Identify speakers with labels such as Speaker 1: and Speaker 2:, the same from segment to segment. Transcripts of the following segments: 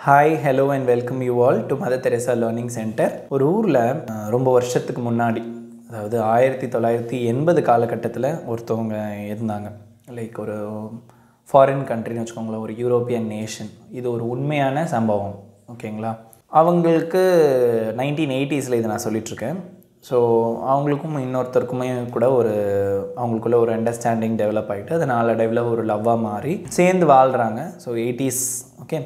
Speaker 1: Hi hello and welcome you all to Mother Teresa learning centre. ஒரு ஊரில் ரொம்ப வருஷத்துக்கு முன்னாடி, அதாவது 1980 காலகட்டத்தில் ஒருத்தவங்க இருந்தாங்க. லைக் ஒரு ஃபாரின் கண்ட்ரின்னு வச்சுக்கோங்களேன், ஒரு யூரோப்பியன் நேஷன். இது ஒரு உண்மையான சம்பவம், ஓகேங்களா? அவங்களுக்கு 1980s இதை நான் சொல்லிகிட்ருக்கேன். ஸோ அவங்களுக்கும் இன்னொருத்தருக்குமே கூட அவங்களுக்குள்ள ஒரு அண்டர்ஸ்டாண்டிங் டெவலப் ஆகிட்டு அது நாளடைவில் ஒரு லவ்வாக மாறி சேர்ந்து வாழ்கிறாங்க. So 80s, okay.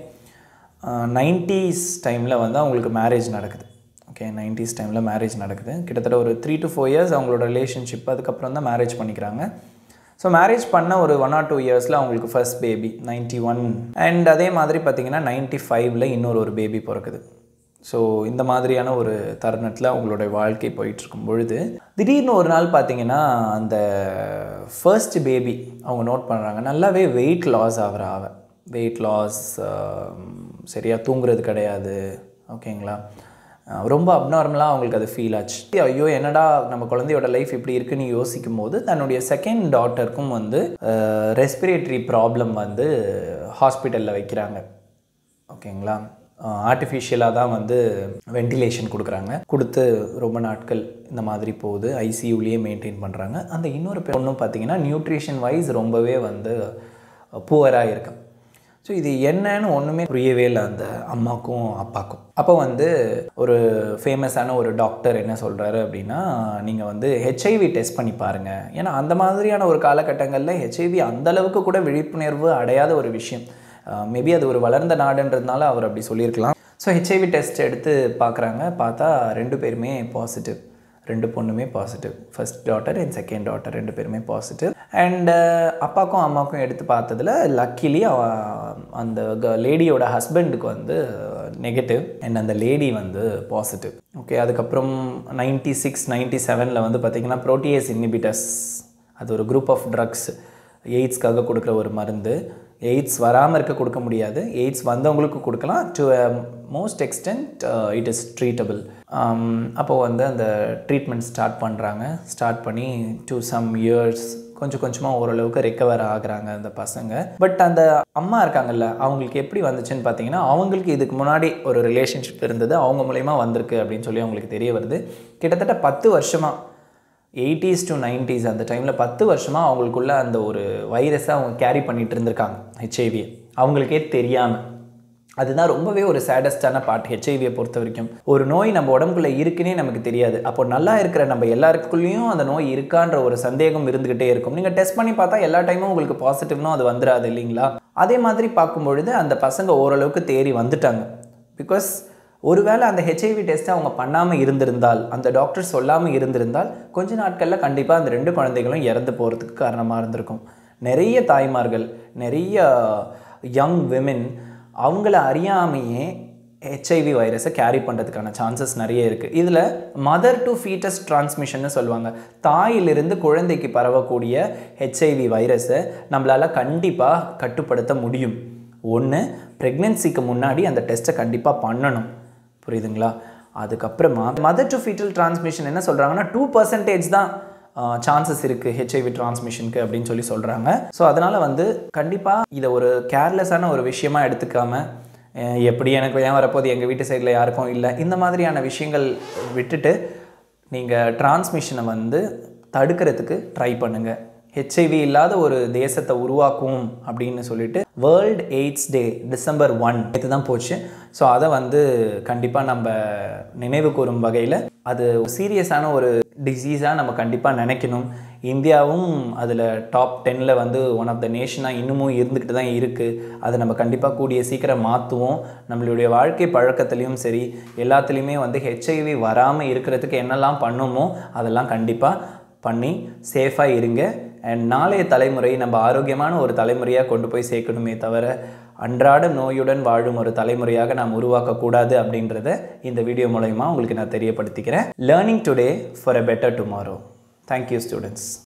Speaker 1: 90s டைமில் அவங்களுக்கு மேரேஜ் நடக்குது. ஓகே, 90s டைமில் மேரேஜ் நடக்குது. கிட்டத்தட்ட ஒரு 3 to 4 years அவங்களோட ரிலேஷன்ஷிப். அதுக்கப்புறம் தான் மேரேஜ் பண்ணிக்கிறாங்க. ஸோ மேரேஜ் பண்ண ஒரு 1 or 2 yearsல அவங்களுக்கு ஃபர்ஸ்ட் பேபி 91. அண்ட் அதே மாதிரி பார்த்திங்கன்னா 95ல் இன்னொரு பேபி பிறக்குது. ஸோ இந்த மாதிரியான ஒரு தருணத்தில் அவங்களோட வாழ்க்கை போயிட்டுருக்கும் பொழுது திடீர்னு ஒரு நாள் பார்த்திங்கன்னா அந்த ஃபர்ஸ்ட் பேபி அவங்க நோட் பண்ணுறாங்க, நல்லாவே வெயிட் லாஸ் வெயிட் லாஸ், சரியாக தூங்குறது கிடையாது, ஓகேங்களா? ரொம்ப அப்நார்மலாக அவங்களுக்கு அது ஃபீல் ஆச்சு. ஐயோ என்னடா நம்ம குழந்தையோட லைஃப் இப்படி இருக்குன்னு யோசிக்கும் போது தன்னுடைய செகண்ட் டாட்டருக்கும் ரெஸ்பிரேட்டரி ப்ராப்ளம் ஹாஸ்பிட்டலில் வைக்கிறாங்க, ஓகேங்களா? ஆர்டிஃபிஷியலாக தான் வென்டிலேஷன் கொடுத்து ரொம்ப நாட்கள் இந்த மாதிரி போகுது. ஐசியூலேயே மெயின்டைன் பண்ணுறாங்க. அந்த இன்னொரு பொண்ணும் பார்த்திங்கன்னா நியூட்ரிஷன் வைஸ் ரொம்பவே புவராக இருக்கு. ஸோ இது என்னன்னு ஒன்றுமே புரியவே இல்லை அந்த அம்மாக்கும் அப்பாக்கும். அப்போ ஒரு ஃபேமஸான ஒரு டாக்டர் என்ன சொல்கிறாரு அப்படின்னா, நீங்கள் ஹெச்ஐவி டெஸ்ட் பண்ணி பாருங்கள். ஏன்னா அந்த மாதிரியான ஒரு காலகட்டங்களில் ஹெச்ஐவி அந்தளவுக்கு கூட விழிப்புணர்வு அடையாத ஒரு விஷயம். மேபி அது ஒரு வளர்ந்த நாடுன்றதுனால அவர் அப்படி சொல்லியிருக்கலாம். ஸோ ஹெச்ஐவி டெஸ்ட் எடுத்து பார்க்குறாங்க. பார்த்தா 2 பேருமே பாசிட்டிவ். 2 பொண்ணுமே positive. First daughter and second daughter 2 பேருமே பாசிட்டிவ். அண்டு அப்பாக்கும் அம்மாவுக்கும் எடுத்து பார்த்ததில் லக்கிலி அந்த லேடியோட ஹஸ்பண்டுக்கு நெகட்டிவ் அண்ட் அந்த லேடி பாசிட்டிவ். ஓகே, அதுக்கப்புறம் 96, 97ல் பார்த்திங்கன்னா ப்ரோட்டியேஸ் இன்ஹிபிட்டர்ஸ், அது ஒரு குரூப் ஆஃப் ட்ரக்ஸ், எய்ட்ஸ்க்காக கொடுக்குற ஒரு மருந்து. எய்ட்ஸ் வராமல் இருக்க கொடுக்க முடியாது, எய்ட்ஸ் வந்தவங்களுக்கு கொடுக்கலாம். To most extent it is treatable. அப்போது அந்த ட்ரீட்மெண்ட் ஸ்டார்ட் பண்ணி டு சம் இயர்ஸ் கொஞ்சம் கொஞ்சமாக ஓரளவுக்கு ரெக்கவர் ஆகுறாங்க அந்த பசங்க. பட் அந்த அம்மா இருக்காங்கல்ல, அவங்களுக்கு எப்படி வந்துச்சுன்னு பார்த்தீங்கன்னா, அவங்களுக்கு இதுக்கு முன்னாடி ஒரு ரிலேஷன்ஷிப் இருந்தது, அவங்க மூலயமா வந்திருக்கு அப்படின்னு சொல்லி அவங்களுக்கு தெரிய வருது. கிட்டத்தட்ட 10 வருஷமாக 80s to 90s அந்த டைமில் 10 வருஷமாக அவங்களுக்குள்ள அந்த ஒரு வைரஸை அவங்க கேரி பண்ணிகிட்டு இருந்திருக்காங்க, ஹெச்ஐவியை, அவங்களுக்கே தெரியாமல். அதுதான் ரொம்பவே ஒரு சேடஸ்டான பார்ட் ஹெச்ஐவியை பொறுத்த வரைக்கும். ஒரு நோய் நம்ம உடம்புக்குள்ளே இருக்குன்னே நமக்கு தெரியாது. அப்போ நல்லா இருக்கிற நம்ம எல்லாருக்குள்ளேயும் அந்த நோய் இருக்கான்ற ஒரு சந்தேகம் இருந்துக்கிட்டே இருக்கும். நீங்கள் டெஸ்ட் பண்ணி பார்த்தா எல்லா டைமும் உங்களுக்கு பாசிட்டிவ்னோ அது வந்துடாது இல்லைங்களா? அதே மாதிரி பார்க்கும்பொழுது அந்த பசங்க ஓரளவுக்கு தேறி வந்துட்டாங்க. பிகாஸ் ஒருவேளை அந்த ஹெச்ஐவி டெஸ்ட்டை அவங்க பண்ணாமல் இருந்திருந்தால், அந்த டாக்டர் சொல்லாமல் இருந்திருந்தால், கொஞ்ச நாட்களில் கண்டிப்பாக அந்த 2 குழந்தைகளும் இறந்து போகிறதுக்கு காரணமாக இருந்திருக்கும். நிறைய தாய்மார்கள், நிறைய யங் விமென் அவங்கள அறியாமையே ஹெச்ஐவி வைரஸை கேரி பண்ணுறதுக்கான சான்சஸ் நிறைய இருக்குது. இதில் மதர் டு ஃபீட்டஸ் டிரான்ஸ்மிஷன்னு சொல்லுவாங்க. தாயிலிருந்து குழந்தைக்கு பரவக்கூடிய ஹெச்ஐவி வைரஸை நம்மளால் கண்டிப்பாக கட்டுப்படுத்த முடியும். ஒன்று, ப்ரெக்னென்சிக்கு முன்னாடி அந்த டெஸ்ட்டை கண்டிப்பாக பண்ணணும், புரியுதுங்களா? அதுக்கப்புறமா மதர் டு ஃபீட்டல் டிரான்ஸ்மிஷன் என்ன சொல்கிறாங்கன்னா 2% தான் சான்சஸ் இருக்குது ஹெச்ஐவி டிரான்ஸ்மிஷனுக்கு அப்படின்னு சொல்லி சொல்கிறாங்க. ஸோ அதனால் கண்டிப்பாக இதை ஒரு கேர்லெஸ்ஸான ஒரு விஷயமாக எடுத்துக்காமல், எப்படி எனக்கு ஏன் வரப்போது, எங்கள் வீட்டு சைடில் யாருக்கும் இல்லை, இந்த மாதிரியான விஷயங்கள் விட்டுட்டு நீங்கள் டிரான்ஸ்மிஷனை தடுக்கிறதுக்கு ட்ரை பண்ணுங்கள். ஹெச்ஐவி இல்லாத ஒரு தேசத்தை உருவாக்கும் அப்படின்னு சொல்லிட்டு வேர்ல்டு எய்ட்ஸ் டே December 1 இதுதான் போச்சு. ஸோ அதை கண்டிப்பாக நம்ம நினைவு கூறும் வகையில் அது சீரியஸான ஒரு டிசீஸாக நம்ம கண்டிப்பாக நினைக்கணும். இந்தியாவும் அதில் டாப் 10ல் ஒன் ஆஃப் த நேஷனாக இன்னமும் இருந்துக்கிட்டு தான் இருக்குது. அதை நம்ம கண்டிப்பாக கூடிய சீக்கிரம் மாற்றுவோம். நம்மளுடைய வாழ்க்கை பழக்கத்துலேயும் சரி, எல்லாத்துலேயுமே ஹெச்ஐவி வராமல் இருக்கிறதுக்கு என்னெல்லாம் பண்ணுமோ அதெல்லாம் கண்டிப்பாக பண்ணி சேஃபாக இருங்க. அண்ட் நாளைய தலைமுறை நம்ம ஆரோக்கியமான ஒரு தலைமுறையாக கொண்டு போய் சேர்க்கணுமே தவிர அன்றாட நோயுடன் வாழும் ஒரு தலைமுறையாக நாம் உருவாக்கக்கூடாது அப்படின்றத இந்த வீடியோ மூலமா உங்களுக்கு நான் தெரியப்படுத்திக்கிறேன். Learning today for a better tomorrow. Thank you students.